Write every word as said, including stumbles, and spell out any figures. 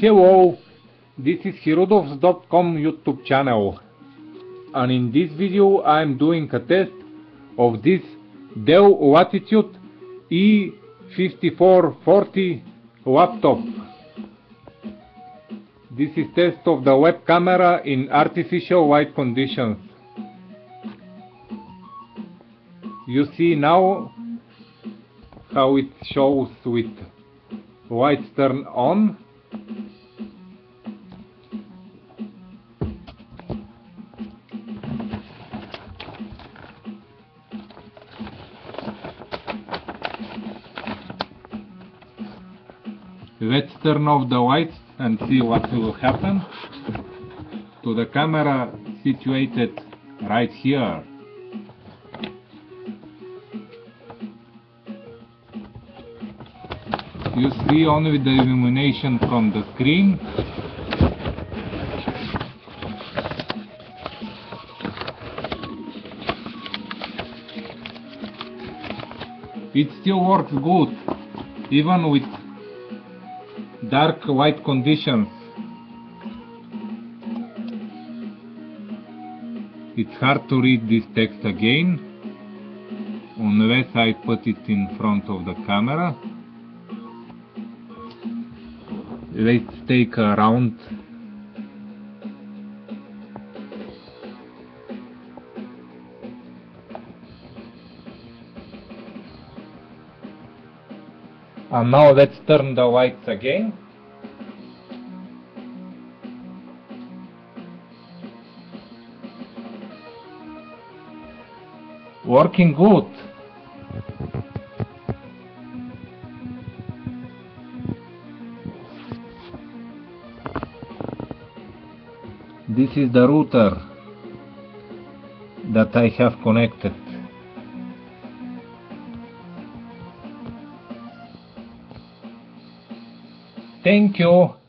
Hello, this is hirudovs dot com YouTube channel, and in this video I am doing a test of this Dell Latitude E fifty-four forty laptop. This is test of the web camera in artificial light conditions. You see now how it shows with lights turned on. Let's turn off the lights and see what will happen to the camera situated right here. You see only the illumination from the screen. It still works good, even with dark light conditions. It's hard to read this text again, unless I put it in front of the camera. Let's take a round. And now let's turn the lights again. Working good. This is the router that I have connected. Thank you.